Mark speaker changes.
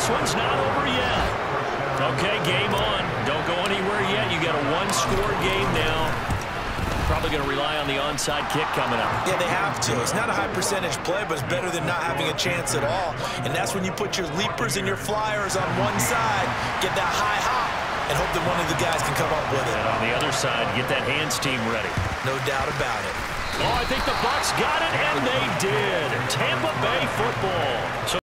Speaker 1: this one's not over yet. Okay, game on. Don't go anywhere yet. You got a one-score game now. Probably going to rely on the onside kick coming up.
Speaker 2: Yeah, they have to. It's not a high percentage play, but it's better than not having a chance at all. And that's when you put your leapers and your flyers on one side, get that high hop, and hope that one of the guys can come up with it.
Speaker 1: And on the other side, get that hands team ready.
Speaker 2: No doubt about it.
Speaker 1: Oh, I think the Bucs got it, and they did. Tampa Bay football. So